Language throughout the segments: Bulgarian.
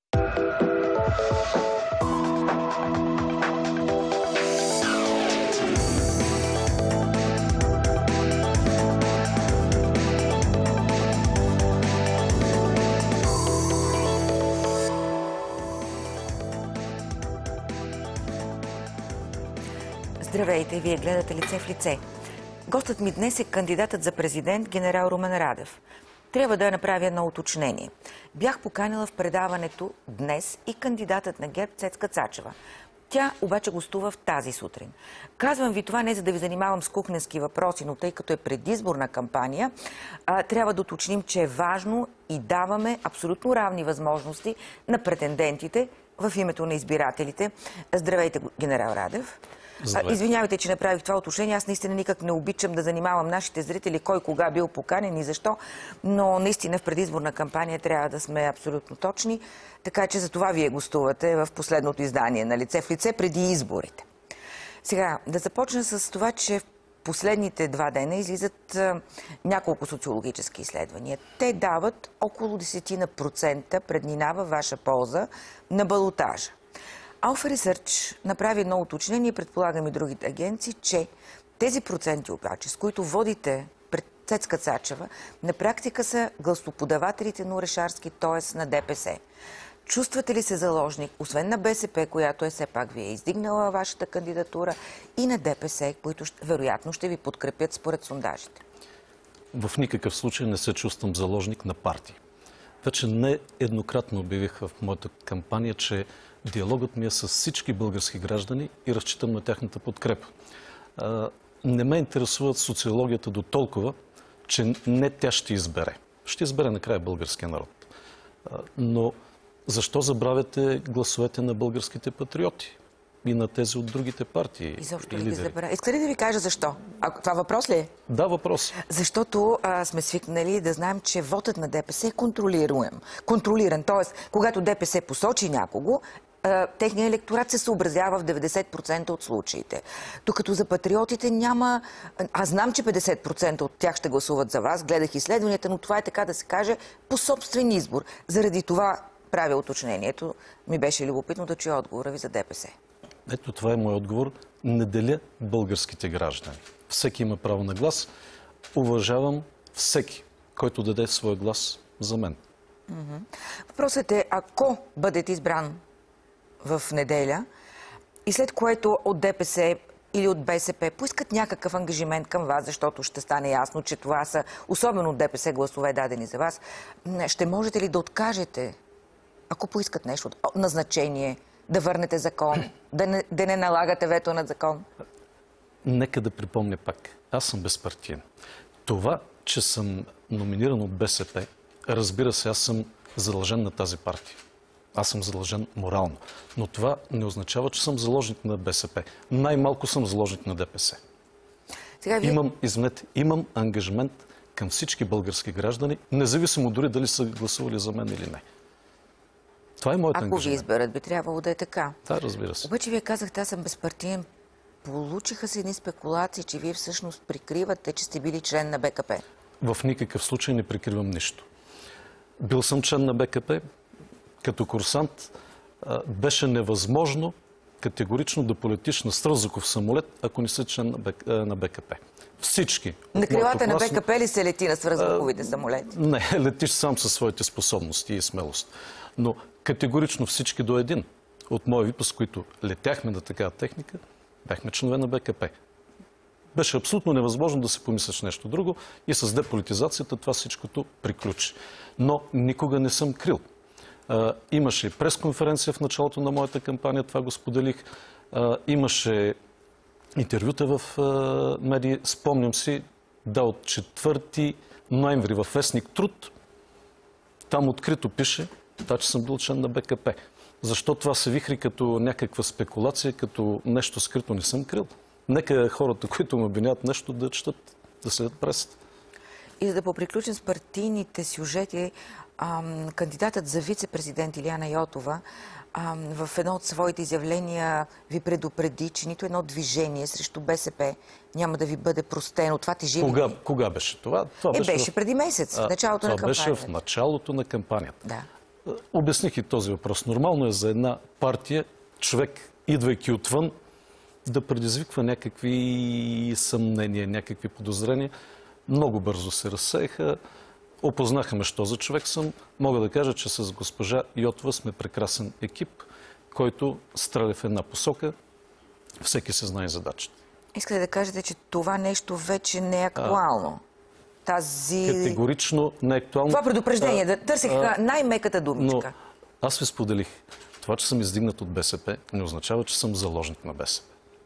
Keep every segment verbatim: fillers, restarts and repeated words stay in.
Здравейте, вие гледате Лице в лице. Гостът ми днес е кандидатът за президент генерал Румен Радев. Трябва да направя едно уточнение. Бях поканила в предаването днес и кандидатът на ГЕРБ Цецка Цачева. Тя обаче гостува в тази сутрин. Казвам ви това не за да ви занимавам с кухненски въпроси, но тъй като е предизборна кампания, а, трябва да уточним, че е важно и даваме абсолютно равни възможности на претендентите в името на избирателите. Здравейте, генерал Радев. Здравейте. Извинявайте, че направих това уточнение. Аз наистина никак не обичам да занимавам нашите зрители кой кога бил поканен и защо, но наистина в предизборна кампания трябва да сме абсолютно точни, така че за това вие гостувате в последното издание на Лице в лице преди изборите. Сега, да започна с това, че в последните два дена излизат а, няколко социологически изследвания. Те дават около десет процента преднина във ваша полза на балотажа. Alpha Research направи едно уточнение, предполагам и другите агенции, че тези проценти обаче, с които водите пред Цецка Цачева, на практика са гласоподавателите на Орешарски, т.е. на ДПС. Чувствате ли се заложник, освен на БСП, която е все пак ви е издигнала вашата кандидатура, и на ДПС, които вероятно ще ви подкрепят според сондажите? В никакъв случай не се чувствам заложник на партии. Вече не еднократно обявих в моята кампания, че диалогът ми е с всички български граждани и разчитам на тяхната подкрепа. Не ме интересува социологията до толкова, че не тя ще избере. Ще избере накрая българския народ. Но защо забравяте гласовете на българските патриоти и на тези от другите партии? Изобщо ли ги забравя? Искате ли да ви кажа защо? А, това въпрос ли е? Да, въпрос. Защото а, сме свикнали да знаем, че вотът на ДПС е контролируем. Контролиран. Тоест, когато ДПС посочи някого, техният електорат се съобразява в деветдесет процента от случаите. Докато за патриотите няма... Аз знам, че петдесет процента от тях ще гласуват за вас, гледах изследванията, но това е, така да се каже, по собствен избор. Заради това правя уточнението. Ми беше любопитно да чуя отговора ви за ДПС. Ето, това е мой отговор. Не деля българските граждани. Всеки има право на глас. Уважавам всеки, който даде своя глас за мен. Mm-hmm. Въпросът е, ако бъдете избран в неделя и след което от ДПС или от БСП поискат някакъв ангажимент към вас, защото ще стане ясно, че това са, особено от ДПС, гласове дадени за вас, ще можете ли да откажете, ако поискат нещо, назначение, да върнете закон, да не, да не налагате вето над закон? Нека да припомня пак. Аз съм безпартиен. Това, че съм номиниран от БСП, разбира се, аз съм задължен на тази партия. Аз съм задължен морално. Но това не означава, че съм заложник на БСП. Най-малко съм заложник на ДПС. Сега ви... Имам, извинете, имам ангажимент към всички български граждани, независимо дори дали са гласували за мен или не. Това е моят Ако ангажимент. ви изберат, би трябвало да е така. Да, разбира се. Обаче вие казахте, аз съм безпартиен. Получиха се едни спекулации, че вие всъщност прикривате, че сте били член на БКП. В никакъв случай не прикривам нищо. Бил съм член на БКП. Като курсант беше невъзможно категорично да полетиш на Стрелзаков самолет, ако не си член на БКП. Всички. На крилата на БКП ли се лети на свръхзвуковите самолети? Не, летиш сам със своите способности и смелост. Но категорично всички до един от моя випуск, които летяхме на такава техника, бяхме членове на БКП. Беше абсолютно невъзможно да се помислиш нещо друго и с деполитизацията това всичкото приключи. Но никога не съм крил. Uh, имаше пресконференция в началото на моята кампания, това го споделих. Uh, имаше интервюта в uh, медии. Спомням си, да, от четвърти ноември във вестник Труд. Там открито пише, да, че съм бил член на БКП. Защо това се вихри като някаква спекулация, като нещо скрито? Не съм крил. Нека хората, които ме обвиняват нещо, да четат, да следят пресата. И за да поприключим с партийните сюжети, ам, кандидатът за вице-президент Илияна Йотова ам, в едно от своите изявления ви предупреди, че нито едно движение срещу БСП няма да ви бъде простено. Това тежи ли? Кога, кога беше това? Това е, беше, беше в... преди месец, в началото а, на кампанията. Това беше в началото на кампанията. Да. Обясних и този въпрос. Нормално е за една партия, човек, идвайки отвън, да предизвиква някакви съмнения, някакви подозрения. Много бързо се разсеяха. Опознаха ме, що за човек съм. Мога да кажа, че с госпожа Йотова сме прекрасен екип, който стреля в една посока. Всеки се знае задачата. Искате да кажете, че това нещо вече не е актуално? Тази... Категорично не е актуално. Това предупреждение, да търсих най-меката думичка. Но аз ви споделих. Това, че съм издигнат от БСП, не означава, че съм заложник на БСП.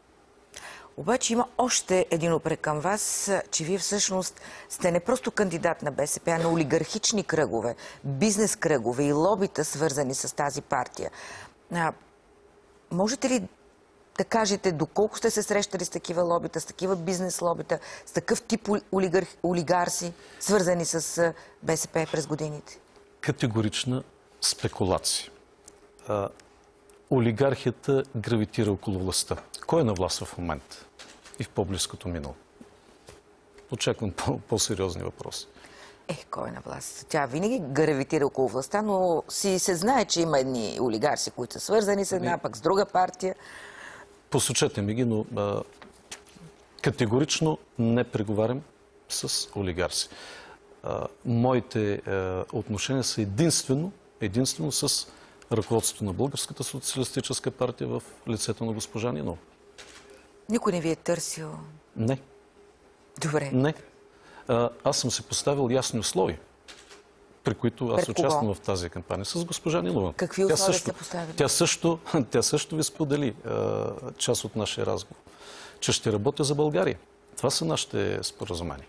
Обаче има още един упрек към вас, че вие всъщност сте не просто кандидат на БСП, а на олигархични кръгове, бизнес кръгове и лобита, свързани с тази партия. А, можете ли да кажете доколко сте се срещали с такива лобита, с такива бизнес лобита, с такъв тип олигарх, олигарси, свързани с БСП през годините? Категорична спекулация. А, олигархията гравитира около властта. Кой е на власт в момента и в по-близкото минало? Очаквам по-сериозни въпроси. Е, кой е на власт? Тя винаги гравитира около властта, но си се знае, че има едни олигарси, които са свързани с една, пък с друга партия. Посочете ми ги, но а, категорично не преговарям с олигарси. А, моите а, отношения са единствено, единствено с ръководството на Българската социалистическа партия в лицето на госпожа Нинова. Никой не ви е търсил? Не. Добре. Не. А, аз съм се поставил ясни условия, при които аз участвам в тази кампания с госпожа Нинова. Какви условия сте поставили? Тя също, тя също ви сподели а, част от нашия разговор, че ще работя за България. Това са нашите споразумения.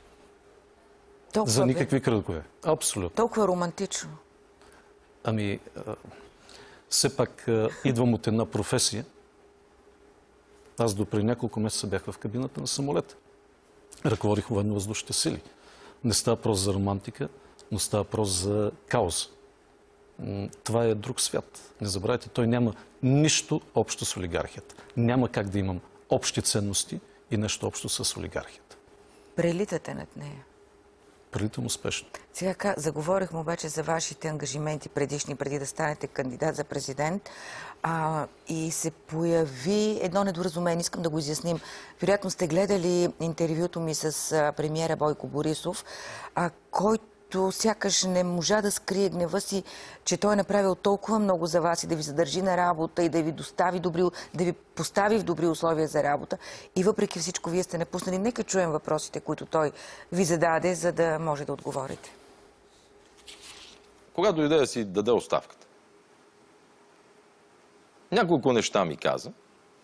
Толкова за никакви кръгове. Абсолютно. Толкова романтично. Ами, а, все пак а, идвам от една професия. Аз допреди няколко месеца бях в кабината на самолета. Ръководих военно-въздушните сили. Не става въпрос за романтика, но става въпрос за кауза. Това е друг свят. Не забравяйте, той няма нищо общо с олигархията. Няма как да имам общи ценности и нещо общо с олигархията. Прелитате над нея. Прелитам успешно. Сега заговорихме обаче за вашите ангажименти предишни, преди да станете кандидат за президент. А, и се появи едно недоразумение. Искам да го изясним. Вероятно сте гледали интервюто ми с а, премиера Бойко Борисов, а, който сякаш не можа да скрие гнева си, че той е направил толкова много за вас и да ви задържи на работа и да ви достави добри, да ви постави в добри условия за работа. И въпреки всичко вие сте напуснали. Нека чуем въпросите, които той ви зададе, за да може да отговорите. Когато дойде да си даде оставката, няколко неща ми каза.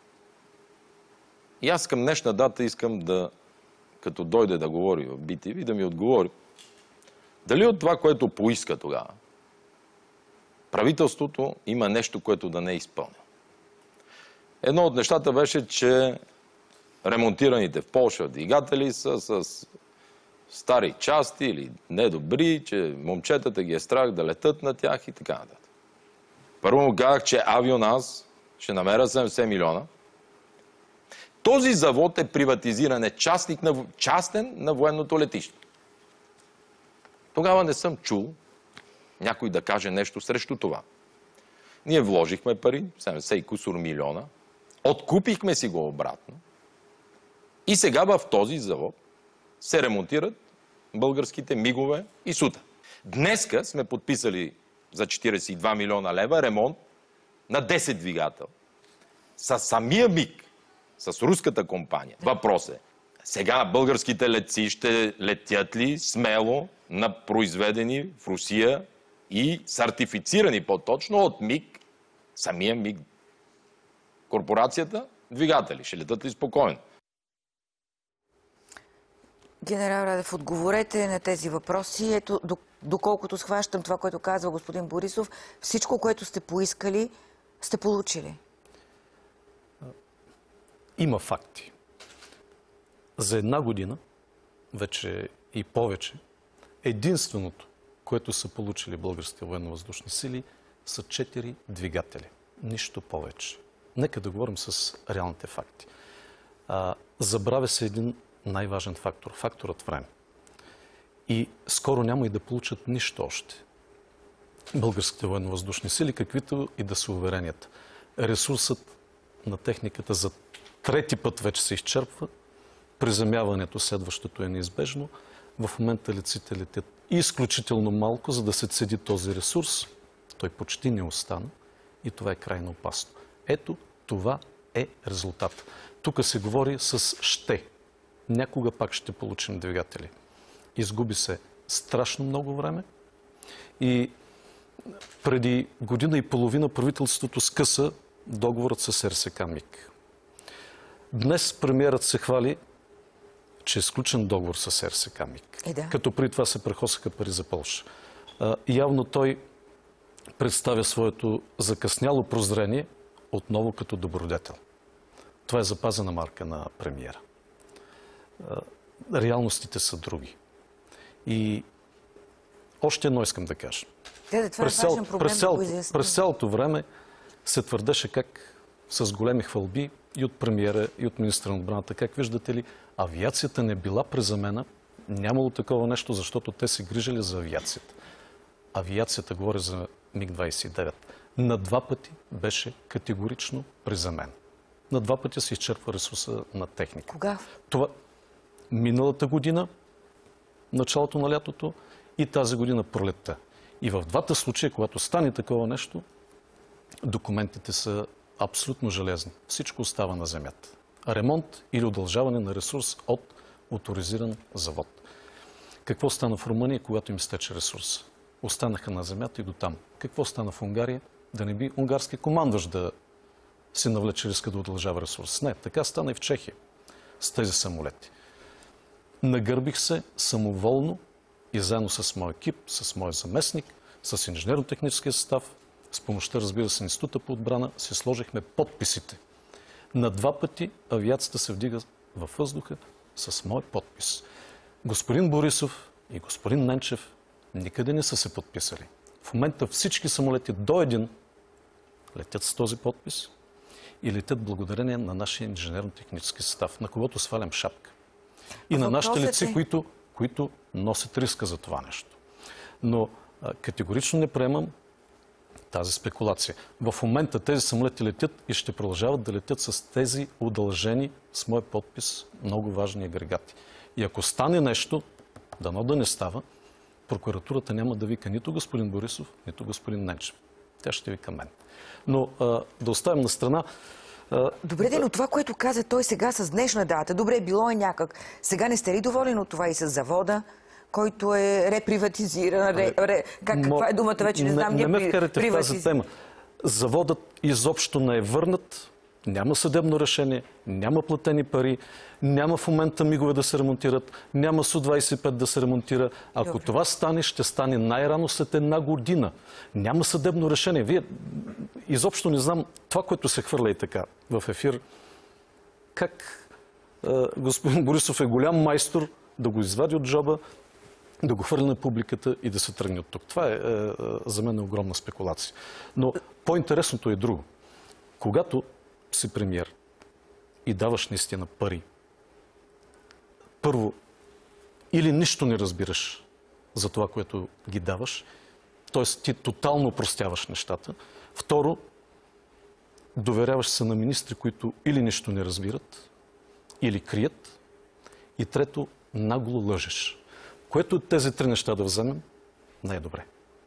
И аз към днешна дата искам да, като дойде да говори в Би Ти Ви, да ми отговори дали от това, което поиска тогава, правителството има нещо, което да не е изпълнено. Едно от нещата беше, че ремонтираните в Полша двигатели са с стари части или недобри, че момчетата ги е страх да летат на тях и така нататък. Първо му казах, че Авионаз ще намеря седемдесет милиона. Този завод е приватизиран, е частник на, частен на военното летище. Тогава не съм чул някой да каже нещо срещу това. Ние вложихме пари, седемдесет и кусур милиона, откупихме си го обратно и сега в този завод се ремонтират българските мигове и Сута. Днеска сме подписали за четиридесет и два милиона лева ремонт на десет двигател. С самия МиГ, с руската компания. Въпрос е, сега българските летци ще летят ли смело на произведени в Русия и сертифицирани по-точно от МиГ, самия МиГ, корпорацията, двигатели? Ще летат ли спокойно? Генерал Радев, отговорете на тези въпроси. Ето, доколкото схващам това, което казва господин Борисов, всичко, което сте поискали, сте получили. Има факти. За една година, вече и повече, единственото, което са получили българските военно-въздушни сили, са четири двигатели. Нищо повече. Нека да говорим с реалните факти. А, забравя се един най-важен фактор. Факторът време. И скоро няма и да получат нищо още. българските военно-въздушни сили, каквито и да са уверенията. Ресурсът на техниката за трети път вече се изчерпва. Приземяването следващото е неизбежно. В момента летците летят изключително малко, за да се цеди този ресурс. Той почти не остана и това е крайно опасно. Ето, това е резултат. Тук се говори с ще. Някога пак ще получим двигатели. Изгуби се страшно много време и преди година и половина правителството скъса договорът с РСК МиГ. Днес премиерът се хвали, че е сключен договор с РСК МиГ. Е, да. Като преди това се прехосаха пари за Полша. А, явно той представя своето закъсняло прозрение отново като добродетел. Това е запазена марка на премиера. А, реалностите са други. И още едно искам да кажа. Да, да, това през, е важен проблем, през, да го през, през цялото време се твърдеше как с големи хвалби и от премиера, и от министра на отбраната, как виждате ли, авиацията не била презамена, нямало такова нещо, защото те се грижали за авиацията. Авиацията, говоря за МиГ двадесет и девет, на два пъти беше категорично презамен. На два пъти се изчерпва ресурса на техника. Кога? Това миналата година, началото на лятото, и тази година пролетта. И в двата случая, когато стане такова нещо, документите са абсолютно железни. Всичко остава на земята. Ремонт или удължаване на ресурс от оторизиран завод. Какво стана в Румъния, когато им изтече ресурс? Останаха на земята и дотам. Какво стана в Унгария? Да не би унгарски командващ да се навлече риска да удължава ресурс. Не, така стана и в Чехия с тези самолети. Нагърбих се самоволно и заедно с мой екип, с мой заместник, с инженерно-техническия състав, с помощта, разбира се, Института по отбрана, си сложихме подписите. На два пъти авиацията се вдига във въздуха с мой подпис. Господин Борисов и господин Ненчев никъде не са се подписали. В момента всички самолети до един летят с този подпис и летят благодарение на нашия инженерно-технически състав, на когото свалям шапка. И а на нашите лици, е... които, които носят риска за това нещо. Но а, категорично не приемам тази спекулация. В момента тези самолети летят и ще продължават да летят с тези удължени с мой подпис много важни агрегати. И ако стане нещо, дано да не става, прокуратурата няма да вика нито господин Борисов, нито господин Ненчев. Тя ще вика мен. Но а, да оставим на страна. А, добре, да, но това, което каза той сега с днешна дата, добре, било е някак. Сега не сте ли доволен от това и с завода, който е реприватизиран? Ре, ре, как, каква е думата, вече не знам. Не, не ме вкарате при, в тази тема. Заводът изобщо не е върнат, няма съдебно решение, няма платени пари, няма в момента мигове да се ремонтират, няма Су двадесет и пет да се ремонтира. Ако Добре. това стане, ще стане най-рано след една година. Няма съдебно решение. Вие изобщо не знам това, което се хвърля и така в ефир. Как е, господин Борисов е голям майстор да го извади от джоба, да го хвърли на публиката и да се тръгне от тук. Това е, е за мен е огромна спекулация. Но по-интересното е друго. Когато си премиер и даваш наистина пари, първо, или нищо не разбираш за това, което ги даваш, т.е. ти тотално опростяваш нещата. Второ, доверяваш се на министри, които или нищо не разбират, или крият. И трето, нагло лъжеш. Което от тези три неща да вземем, най-добре.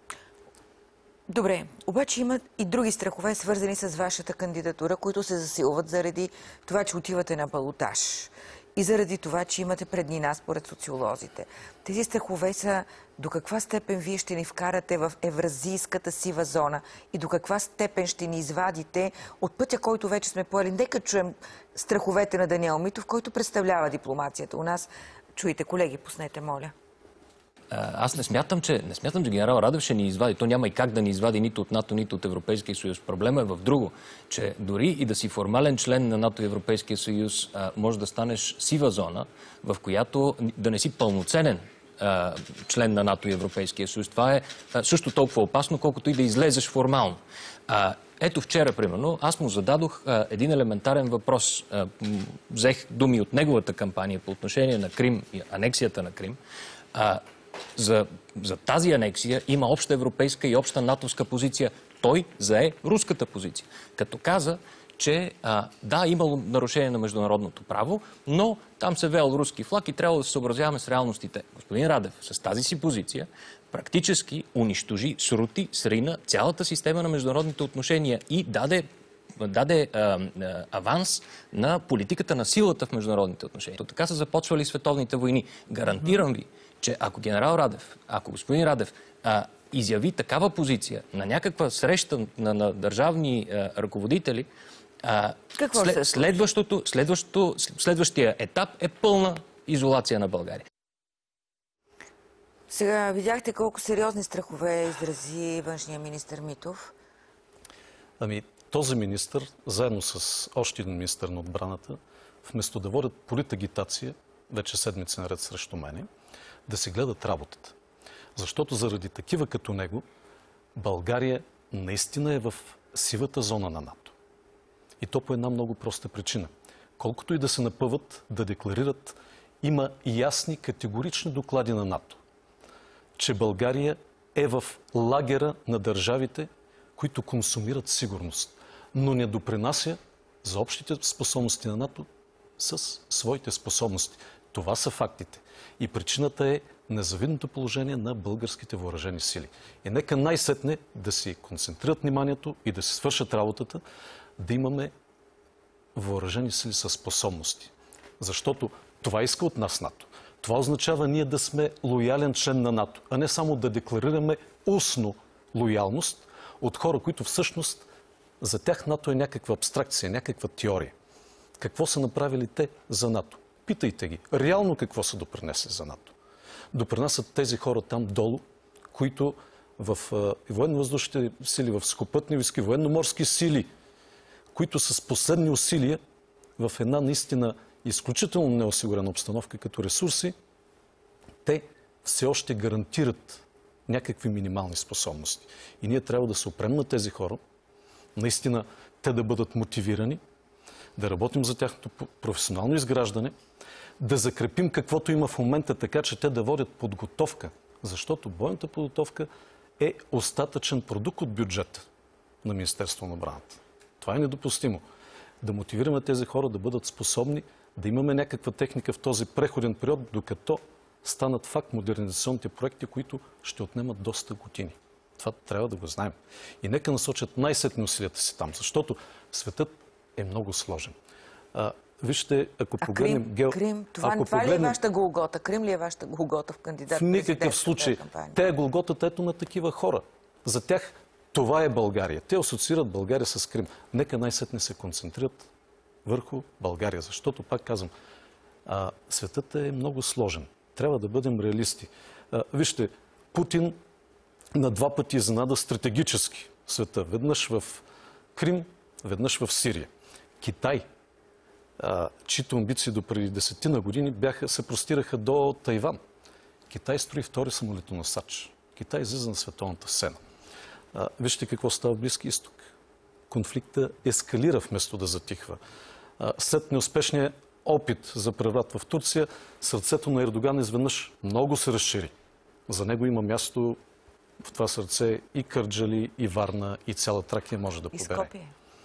Добре, обаче има и други страхове, свързани с вашата кандидатура, които се засилват заради това, че отивате на балотаж и заради това, че имате преднина според социолозите. Тези страхове са до каква степен вие ще ни вкарате в евразийската сива зона и до каква степен ще ни извадите от пътя, който вече сме поели. Нека чуем страховете на Даниел Митов, който представлява дипломацията у нас. Чуйте, колеги, пуснете, моля. Аз не смятам, че, не смятам, че генерал Радев ще ни извади. То няма и как да ни извади нито от НАТО, нито от Европейския съюз. Проблема е в друго, че дори и да си формален член на НАТО и Европейския съюз, може да станеш сива зона, в която да не си пълноценен член на НАТО и Европейския съюз. Това е също толкова опасно, колкото и да излезеш формално. Ето вчера, примерно, аз му зададох а, един елементарен въпрос. А, взех думи от неговата кампания по отношение на Крим и анексията на Крим. А, за, за тази анексия има обща европейска и обща натовска позиция. Той зае руската позиция. Като каза, че а, да, имало нарушение на международното право, но там се веял руски флаг и трябва да се съобразяваме с реалностите. Господин Радев с тази си позиция практически унищожи, срути, срина цялата система на международните отношения и даде даде а, а, аванс на политиката на силата в международните отношения. То така са започвали световните войни. Гарантирам ви, че ако генерал Радев, ако господин Радев а, изяви такава позиция на някаква среща на, на държавни а, ръководители, а, след, следващото, следващото, следващия етап е пълна изолация на България. Сега видяхте колко сериозни страхове изрази външния министър Митов. Ами, този министър, заедно с още един министър на отбраната, вместо да водят политагитация, вече седмици наред срещу мене, да си гледат работата. Защото заради такива като него, България наистина е в сивата зона на НАТО. И то по една много проста причина. Колкото и да се напъват, да декларират, има ясни категорични доклади на НАТО, че България е в лагера на държавите, които консумират сигурност, но не допринася за общите способности на НАТО с своите способности. Това са фактите. И причината е незавидното положение на българските въоръжени сили. И нека най-сетне да си концентрират вниманието и да си свършат работата, да имаме въоръжени сили с способности. Защото това иска от нас НАТО. Това означава ние да сме лоялен член на НАТО, а не само да декларираме устно лоялност от хора, които всъщност за тях НАТО е някаква абстракция, някаква теория. Какво са направили те за НАТО? Питайте ги. Реално какво са допринесли за НАТО? Допринасят тези хора там долу, които в военно-въздушните сили, в сухопътни войски, военно-морски сили, които с последни усилия в една наистина изключително неосигурена обстановка като ресурси, те все още гарантират някакви минимални способности. И ние трябва да се опрем на тези хора, наистина те да бъдат мотивирани, да работим за тяхното професионално изграждане, да закрепим каквото има в момента, така че те да водят подготовка, защото бойната подготовка е остатъчен продукт от бюджета на Министерството на отбраната. Това е недопустимо. Да мотивираме тези хора да бъдат способни, да имаме някаква техника в този преходен период, докато станат факт модернизационните проекти, които ще отнемат доста години. Това трябва да го знаем. И нека насочат най-сетни усилията си там, защото светът е много сложен. А, вижте, ако а погледнем... Крим, гео... Крим това, ако това погледнем... ли е вашата голгота? Крим ли е вашата голгота в кандидат? В никакъв случай. Те е голготата ето на такива хора. За тях това е България. Те асоциират България с Крим. Нека най-сетне се концентрират върху България, защото, пак казвам, а, светът е много сложен. Трябва да бъдем реалисти. А, вижте, Путин на два пъти изненада стратегически света. Веднъж в Крим, веднъж в Сирия. Китай, а, чието амбиции до преди десетина години бяха, се простираха до Тайван. Китай строи втори самолетоносач. Китай излиза на световната сцена. А, вижте какво става в Близки изток. Конфликта ескалира вместо да затихва. А, след неуспешния опит за преврат в Турция, сърцето на Ердоган изведнъж много се разшири. За него има място в това сърце и Кърджали, и Варна, и цяла Тракия може да побере. И Скопие.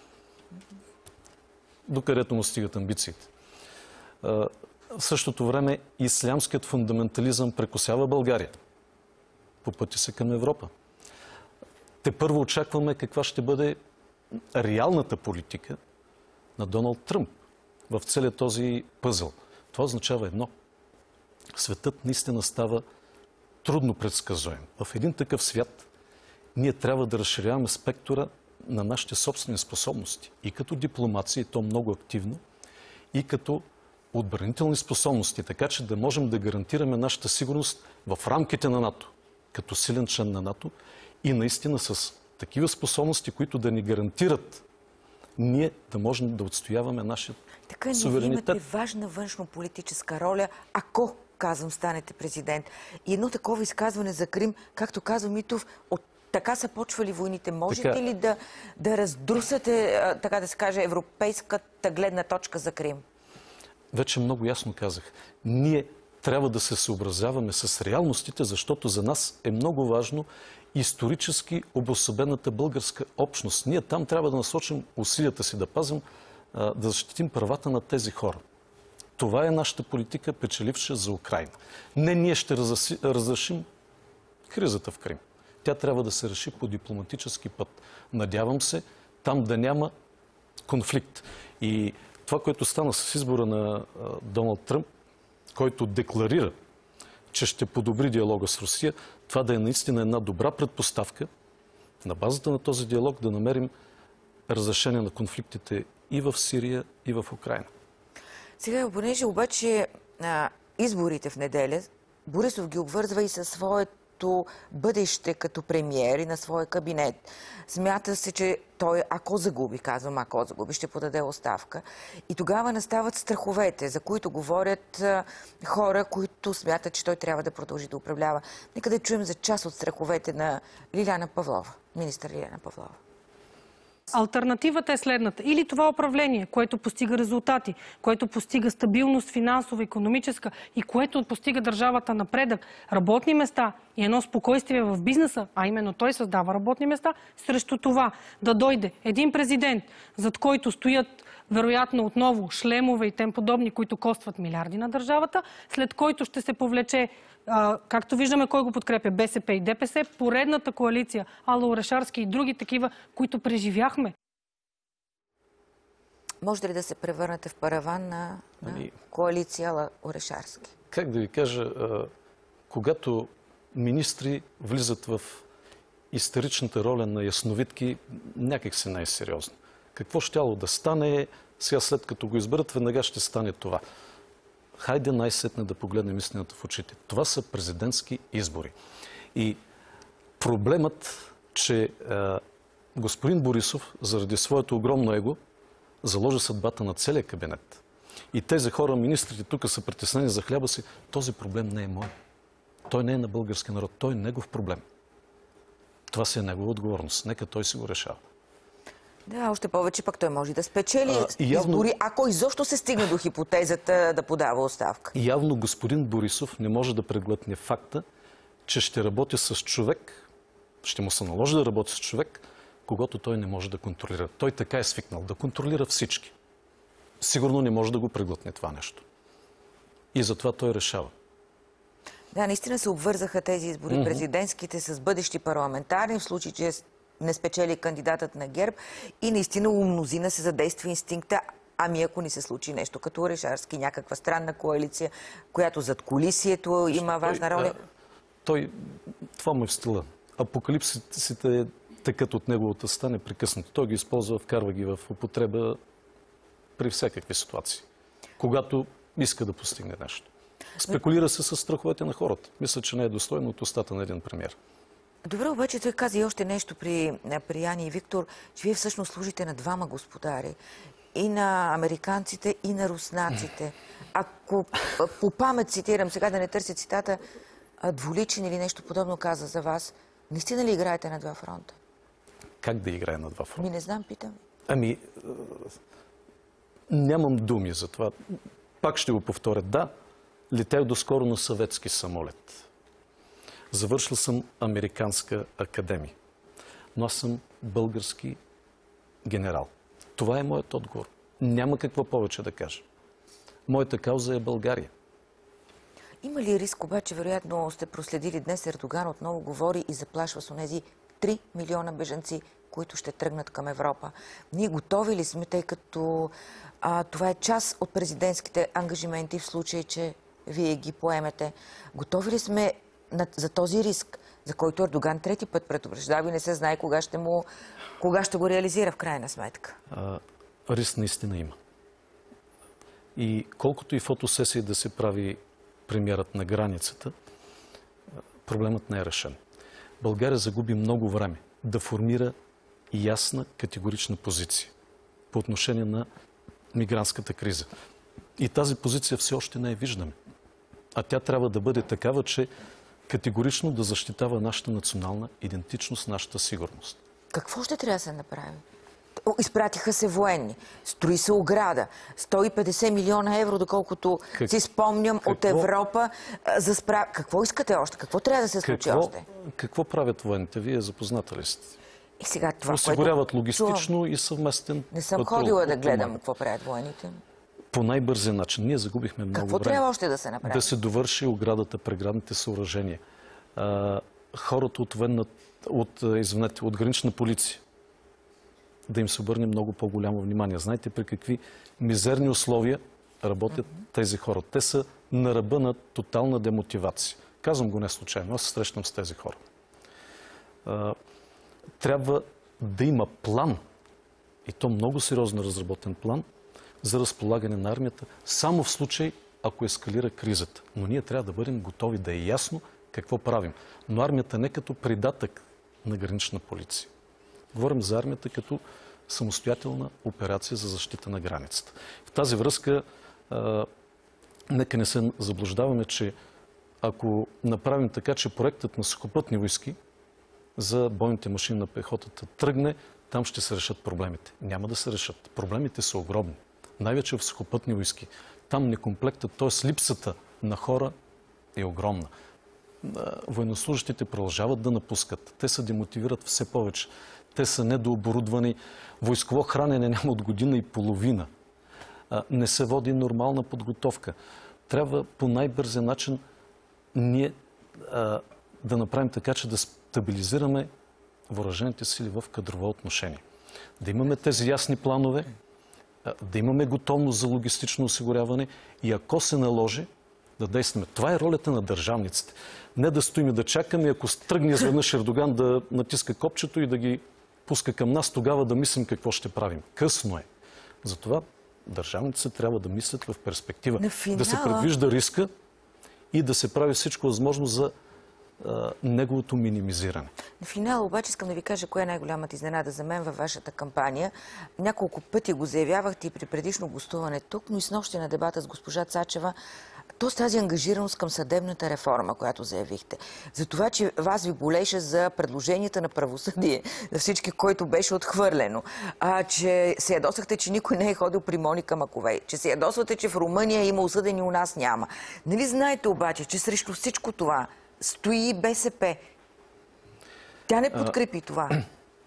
Докъдето му стигат амбициите. В същото време ислямският фундаментализъм прекосява България. По пътя се към Европа. Те първо очакваме каква ще бъде реалната политика на Доналд Тръмп в целият този пъзъл. Това означава едно. Светът наистина става трудно предсказуем. В един такъв свят ние трябва да разширяваме спектъра на нашите собствени способности. И като дипломация, и то много активно, и като отбранителни способности, така че да можем да гарантираме нашата сигурност в рамките на НАТО, като силен член на НАТО и наистина с такива способности, които да ни гарантират ние да можем да отстояваме нашия така суверенитет. Така имате важна външно-политическа роля, ако, казвам, станете президент. И едно такова изказване за Крим, както казва Митов, от така са почвали войните. Можете така ли да, да раздрусате, така да се каже, европейската гледна точка за Крим? Вече много ясно казах. Ние трябва да се съобразяваме с реалностите, защото за нас е много важно исторически обособената българска общност. Ние там трябва да насочим усилията си, да пазим, да защитим правата на тези хора. Това е нашата политика, печеливша за Украйна. Не ние ще разрешим кризата в Крим. Тя трябва да се реши по дипломатически път. Надявам се там да няма конфликт. И това, което стана с избора на Доналд Тръмп, който декларира, че ще подобри диалога с Русия, това да е наистина една добра предпоставка на базата на този диалог да намерим разрешение на конфликтите и в Сирия, и в Украйна. Сега, понеже обаче а, изборите в неделя, Борисов ги обвързва и със своето бъдеще като премиер и на своя кабинет. Смята се, че той, ако загуби, казвам, ако загуби, ще подаде оставка. И тогава настават страховете, за които говорят а, хора, които смятат, че той трябва да продължи да управлява. Нека да чуем за част от страховете на Лиляна Павлова, министър Лиляна Павлова. Алтернативата е следната. Или това управление, което постига резултати, което постига стабилност финансова, икономическа и което постига държавата напредък, работни места и едно спокойствие в бизнеса, а именно той създава работни места, срещу това да дойде един президент, зад който стоят вероятно отново шлемове и тем подобни, които костват милиарди на държавата, след който ще се повлече, а, както виждаме кой го подкрепя, БСП и ДПС, поредната коалиция ала Орешарски и други такива, които преживяхме. Може ли да се превърнете в параван на, на ами, коалиция ала Орешарски? Как да ви кажа, а, когато министри влизат в истеричната роля на ясновидки, някак си най-сериозно. Какво щяло да стане, сега след като го изберат, веднага ще стане това. Хайде най-сетне да погледнем истината в очите. Това са президентски избори. И проблемът, че е, господин Борисов, заради своето огромно его, заложи съдбата на целия кабинет. И тези хора, министрите тук са притеснени за хляба си. Този проблем не е мой. Той не е на българския народ. Той е негов проблем. Това си е негова отговорност. Нека той си го решава. Да, още повече пък той може да спечели а, явно, избори, ако изобщо се стигне до хипотезата да подава оставка. Явно господин Борисов не може да преглътне факта, че ще работи с човек, ще му се наложи да работи с човек, когато той не може да контролира. Той така е свикнал да контролира всички. Сигурно не може да го преглътне това нещо. И затова той решава. Да, наистина се обвързаха тези избори, mm-hmm. президентските, с бъдещи парламентарни, в случай, че не спечели кандидатът на ГЕРБ и наистина у мнозина се задейства инстинкта. Ами ако ни се случи нещо като Орешарски, някаква странна коалиция, която зад кулисието има важна роля. Той, той това му е в стила. Апокалипсисите текат от неговата ста непрекъснато. Той ги използва, вкарва ги в употреба при всякакви ситуации. Когато иска да постигне нещо. Спекулира се с страховете на хората. Мисля, че не е достойно от устата на един премиер. Добре, обаче той каза и още нещо при, при Яни и Виктор, че вие всъщност служите на двама господари. И на американците, и на руснаците. Ако по памет цитирам, сега да не търся цитата, двуличен или нещо подобно каза за вас, наистина ли играете на два фронта? Как да играе на два фронта? Ми не знам, питам. Ами, нямам думи за това. Пак ще го повторя. Да, летях доскоро на съветски самолет. Завършил съм Американска академия. Но аз съм български генерал. Това е моят отговор. Няма какво повече да кажа. Моята кауза е България. Има ли риск, обаче, вероятно сте проследили днес, Ердоган отново говори и заплашва с онези три милиона бежанци, които ще тръгнат към Европа. Ние готови ли сме, тъй като а, това е част от президентските ангажименти в случай, че вие ги поемете? Готови ли сме на, за този риск, за който Ердоган трети път предупреждава и не се знае кога ще, му, кога ще го реализира в крайна сметка? А, риск наистина има. И колкото и фотосесии да се прави премиерът на границата, проблемът не е решен. България загуби много време да формира ясна, категорична позиция по отношение на мигрантската криза. И тази позиция все още не я виждаме. А тя трябва да бъде такава, че категорично да защитава нашата национална идентичност, нашата сигурност. Какво ще трябва да се направи? Изпратиха се военни. Строи се ограда. сто и петдесет милиона евро, доколкото как... си спомням, какво... от Европа. За спра... Какво искате още? Какво трябва да се случи какво... още? Какво правят военните? Вие запозната ли сте? И сега това, осигуряват което... логистично и съвместен Не съм патрул. ходила да гледам какво правят военните. По най-бързия начин. Ние загубихме много какво време. Какво трябва още да се направи? Да се довърши оградата, преградните съоръжения. А, хората от, военна, от, извинете, от гранична полиция да им се обърне много по-голямо внимание. Знаете при какви мизерни условия работят mm-hmm. тези хора. Те са на ръба на тотална демотивация. Казвам го не случайно. Аз се срещам с тези хора. А, трябва да има план, и то много сериозно разработен план, за разполагане на армията, само в случай, ако ескалира кризата. Но ние трябва да бъдем готови, да е ясно какво правим. Но армията не като придатък на гранична полиция. Говорим за армията като самостоятелна операция за защита на границата. В тази връзка, а, нека не се заблуждаваме, че ако направим така, че проектът на сухопътни войски за бойните машини на пехотата тръгне, там ще се решат проблемите. Няма да се решат. Проблемите са огромни. Най-вече в сухопътни войски. Там некомплектът, т.е. липсата на хора е огромна. Военнослужащите продължават да напускат. Те се демотивират все повече. Те са недооборудвани. Войсково хранене няма от година и половина. Не се води нормална подготовка. Трябва по най-бързия начин ние а, да направим така, че да стабилизираме въоръжените сили в кадрово отношение. Да имаме тези ясни планове, да имаме готовност за логистично осигуряване и ако се наложи, да действаме. Това е ролята на държавниците. Не да стоим и да чакаме, ако тръгне изведнъж Ердоган да натиска копчето и да ги пуска към нас, тогава да мислим какво ще правим. Късно е. Затова държавниците трябва да мислят в перспектива. Финала... Да се предвижда риска и да се прави всичко възможно за а, неговото минимизиране. На финала обаче искам да ви кажа кое е най-голямата изненада за мен във вашата кампания. Няколко пъти го заявявахте и при предишно гостуване тук, но и с нощи на дебата с госпожа Цачева, то с тази ангажираност към съдебната реформа, която заявихте. За това, че вас ви болеше за предложенията на правосъдие, за всички, който беше отхвърлено. А, че се ядосахте, че никой не е ходил при Моника Маковей. Че се ядосвате, че в Румъния има осъдени, у нас няма. Нали знаете обаче, че срещу всичко това стои БСП. Тя не подкрепи а, това.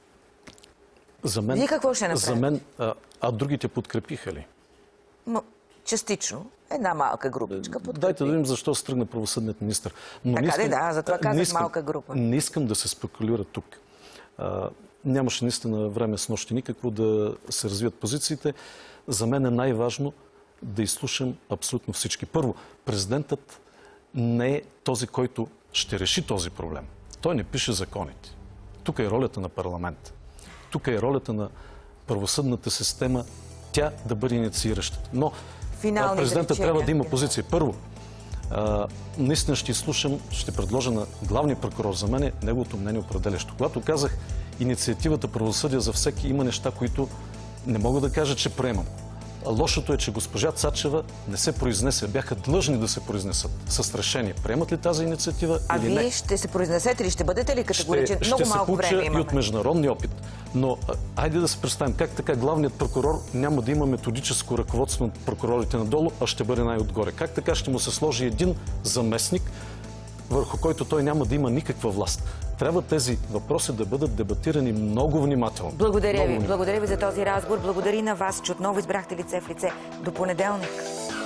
За мен, Вие какво ще направите? За мен, а, а другите подкрепиха ли? Но, частично. Една малка групичка подкрепи. Дайте да видим защо се тръгна правосъдният министър. Но така искам, да, затова казах искам, малка група. Не искам да се спекулира тук. А, нямаше наистина време с нощи никакво да се развият позициите. За мен е най-важно да изслушам абсолютно всички. Първо, президентът не е този, който ще реши този проблем. Той не пише законите. Тук е ролята на парламента. Тук е ролята на правосъдната система, тя да бъде инициираща. Но Финални президентът изречения. трябва да има позиция. Първо, а, наистина ще изслушам, ще предложа на главния прокурор за мен неговото мнение определящо. Когато казах инициативата правосъдие за всеки, има неща, които не мога да кажа, че приемам. Лошото е, че госпожа Цачева не се произнесе. Бяха длъжни да се произнесат с решение. Приемат ли тази инициатива а или не? А вие ще се произнесете ли? Ще бъдете ли категоричен? Ще, Много ще малко време имаме. Ще се получа и от международния опит. Но айде да се представим как така главният прокурор няма да има методическо ръководство на прокурорите надолу, а ще бъде най-отгоре. Как така ще му се сложи един заместник, върху който той няма да има никаква власт? Трябва тези въпроси да бъдат дебатирани много внимателно. Благодаря много ви. внимателно. Благодаря ви за този разговор. Благодаря на вас, че отново избрахте лице в лице. До понеделник.